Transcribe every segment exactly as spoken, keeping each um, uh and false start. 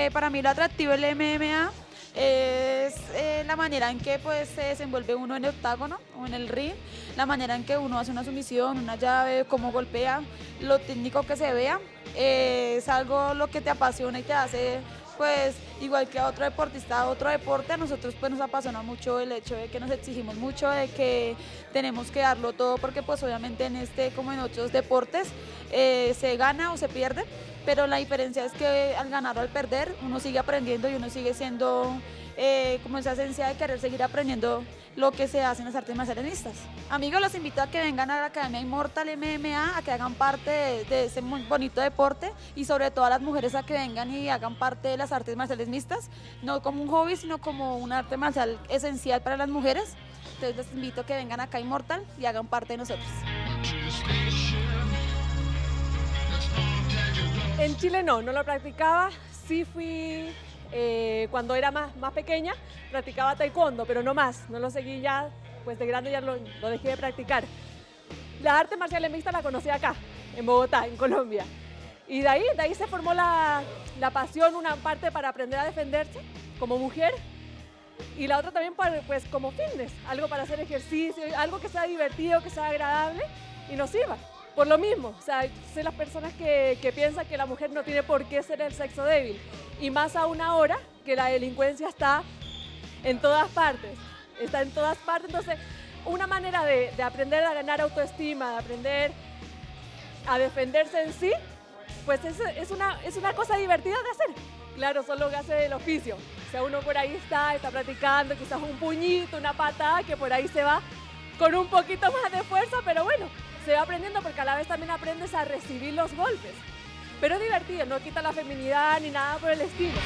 Eh, para mí lo atractivo del M M A es eh, la manera en que pues, se desenvuelve uno en el octágono o en el ring, la manera en que uno hace una sumisión, una llave, cómo golpea, lo técnico que se vea, eh, es algo lo que te apasiona y te hace, pues igual que a otro deportista, a otro deporte, a nosotros pues nos apasiona mucho el hecho de que nos exigimos mucho, de que tenemos que darlo todo, porque pues obviamente en este como en otros deportes eh, se gana o se pierde, pero la diferencia es que al ganar o al perder uno sigue aprendiendo y uno sigue siendo eh, como esa esencia de querer seguir aprendiendo lo que se hace en las artes marciales mixtas. Amigos, los invito a que vengan a la Academia Inmortal M M A, a que hagan parte de, de ese muy bonito deporte y sobre todo a las mujeres a que vengan y hagan parte de las artes marciales mixtas, no como un hobby, sino como un arte marcial esencial para las mujeres. Entonces les invito a que vengan acá a Inmortal y hagan parte de nosotros. En Chile no, no lo practicaba, sí fui eh, cuando era más, más pequeña, practicaba taekwondo, pero no más, no lo seguí ya, pues de grande ya lo, lo dejé de practicar. La arte marcial mixta la conocí acá, en Bogotá, en Colombia, y de ahí, de ahí se formó la, la pasión, una parte para aprender a defenderse como mujer, y la otra también para, pues, como fitness, algo para hacer ejercicio, algo que sea divertido, que sea agradable y nos sirva. Por lo mismo, o sea, sé las personas que, que piensan que la mujer no tiene por qué ser el sexo débil, y más aún ahora que la delincuencia está en todas partes, está en todas partes, entonces una manera de, de aprender a ganar autoestima, de aprender a defenderse en sí, pues es, es, una, es una cosa divertida de hacer. Claro, solo que hace el oficio, o sea, uno por ahí está, está practicando, quizás un puñito, una patada, que por ahí se va con un poquito más de fuerza, pero bueno, se va aprendiendo porque a la vez también aprendes a recibir los golpes. Pero es divertido, no quita la feminidad ni nada por el estilo.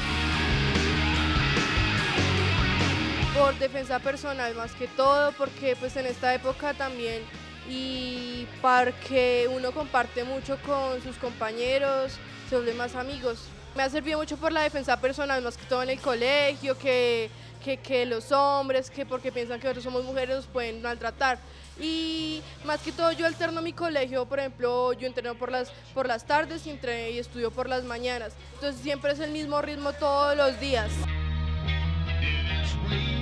Por defensa personal más que todo, porque pues en esta época también y porque uno comparte mucho con sus compañeros, se vuelven más amigos. Me ha servido mucho por la defensa personal, más que todo en el colegio, que, que, que los hombres, que porque piensan que nosotros somos mujeres nos pueden maltratar. Y más que todo yo alterno mi colegio, por ejemplo, yo entreno por las, por las tardes y, entreno y estudio por las mañanas. Entonces siempre es el mismo ritmo todos los días.